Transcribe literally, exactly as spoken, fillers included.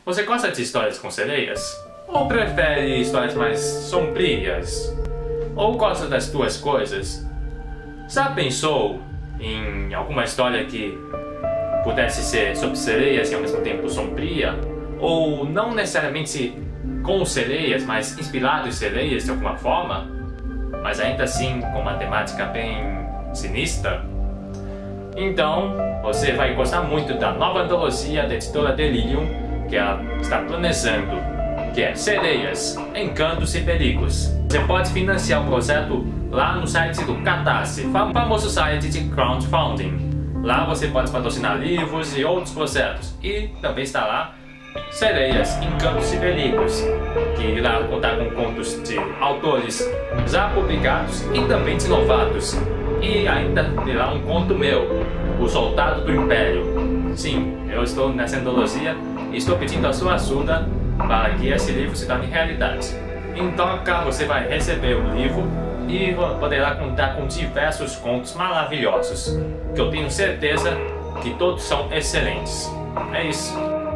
Você gosta de histórias com sereias? Ou prefere histórias mais sombrias? Ou gosta das duas coisas? Já pensou em alguma história que pudesse ser sobre sereias e ao mesmo tempo sombria? Ou não necessariamente com sereias, mas inspirado em sereias de alguma forma? Mas ainda assim com uma temática bem sinistra? Então, você vai gostar muito da nova antologia da editora Delirium, que ela está planejando, que é Sereias, Encantos e Perigos. Você pode financiar o projeto lá no site do Catarse, famoso site de crowdfunding. Lá você pode patrocinar livros e outros projetos. E também está lá Sereias, Encantos e Perigos, que irá contar com contos de autores já publicados e também de novatos. E ainda terá um conto meu, O Soldado do Império. Sim, eu estou nessa antologia e estou pedindo a sua ajuda para que esse livro se torne realidade. Em troca, você vai receber o livro e poderá contar com diversos contos maravilhosos, que eu tenho certeza que todos são excelentes. É isso.